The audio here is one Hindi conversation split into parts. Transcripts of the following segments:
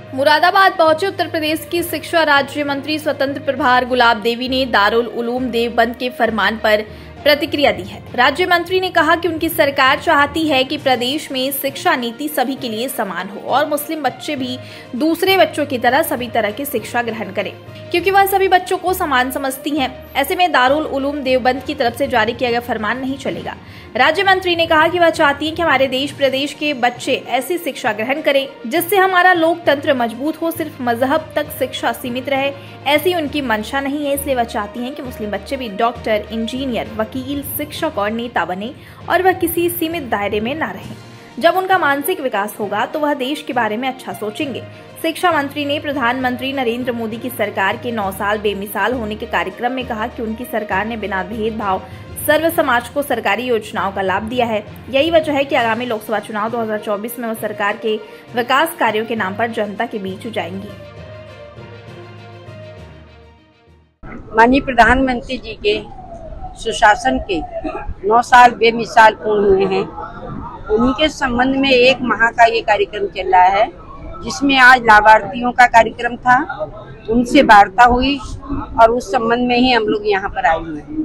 मुरादाबाद पहुंचे उत्तर प्रदेश की शिक्षा राज्य मंत्री स्वतंत्र प्रभार गुलाब देवी ने दारुल उलूम देवबंद के फरमान पर प्रतिक्रिया दी है। राज्य मंत्री ने कहा कि उनकी सरकार चाहती है कि प्रदेश में शिक्षा नीति सभी के लिए समान हो और मुस्लिम बच्चे भी दूसरे बच्चों की तरह सभी तरह की शिक्षा ग्रहण करें, क्योंकि वह सभी बच्चों को समान समझती हैं। ऐसे में दारुल उलूम देवबंद की तरफ से जारी किया गया फरमान नहीं चलेगा। राज्य मंत्री ने कहा कि वह चाहती है कि हमारे देश प्रदेश के बच्चे ऐसी शिक्षा ग्रहण करें जिससे हमारा लोकतंत्र मजबूत हो, सिर्फ मजहब तक शिक्षा सीमित रहे, ऐसी उनकी मंशा नहीं है। इसलिए वह चाहती हैं कि मुस्लिम बच्चे भी डॉक्टर, इंजीनियर, वकील, शिक्षक और नेता बने और वह किसी सीमित दायरे में न रहें। जब उनका मानसिक विकास होगा तो वह देश के बारे में अच्छा सोचेंगे। शिक्षा मंत्री ने प्रधानमंत्री नरेंद्र मोदी की सरकार के 9 साल बेमिसाल होने के कार्यक्रम में कहा कि उनकी सरकार ने बिना भेदभाव सर्व समाज को सरकारी योजनाओं का लाभ दिया है। यही वजह है कि आगामी लोकसभा चुनाव 2024 में वो सरकार के विकास कार्यों के नाम पर जनता के बीच जाएंगी। माननीय प्रधानमंत्री जी के सुशासन के 9 साल बेमिसाल पूर्ण हुए हैं। उन्हीं के संबंध में 1 माह का ये कार्यक्रम चल रहा है, जिसमें आज लाभार्थियों का कार्यक्रम था, उनसे वार्ता हुई और उस संबंध में ही हम लोग यहाँ पर आए हुए हैं।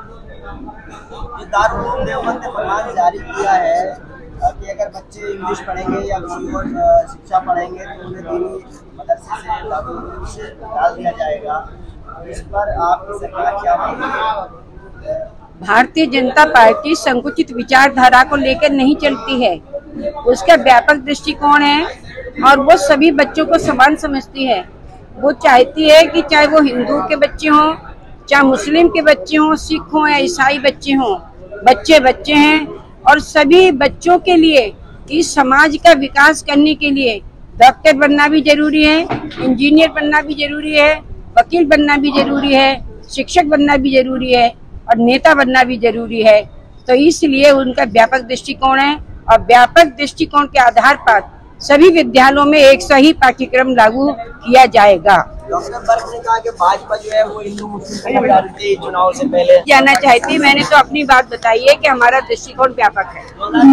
दारुल उलूम देवबंद ने फरमान जारी किया है कि अगर बच्चे इंग्लिश पढ़ेंगे या किसी और शिक्षा पढ़ेंगे तो उन्हें दीनी मदरसे से दारुल उलूम से डाल दिया जाएगा। इस पर आपकी सरकार क्या मानेगी? भारतीय जनता पार्टी संकुचित विचारधारा को लेकर नहीं चलती है, उसका व्यापक दृष्टिकोण है और वो सभी बच्चों को समान समझती है। वो चाहती है कि चाहे वो हिंदू के बच्चे हों, चाहे मुस्लिम के बच्चे हों, सिख हों या ईसाई बच्चे हों, बच्चे बच्चे हैं और सभी बच्चों के लिए इस समाज का विकास करने के लिए डॉक्टर बनना भी जरूरी है, इंजीनियर बनना भी जरूरी है, वकील बनना भी जरूरी है, शिक्षक बनना भी जरूरी है और नेता बनना भी जरूरी है। तो इसलिए उनका व्यापक दृष्टिकोण है और व्यापक दृष्टिकोण के आधार पर सभी विद्यालयों में एक सही पाठ्यक्रम लागू किया जाएगा। डॉक्टर बर्क ने कहा कि भाजपा जो है वो हिंदू मुस्लिम चुनाव से पहले जानना चाहती है। मैंने तो अपनी बात बताई है कि हमारा दृष्टिकोण व्यापक है।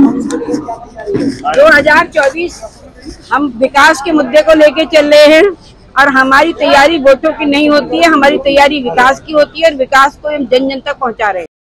2024 हम विकास के मुद्दे को लेके चल रहे हैं और हमारी तैयारी वोटों की नहीं होती है, हमारी तैयारी विकास की होती है और विकास को हम जन जन तक पहुँचा रहे हैं।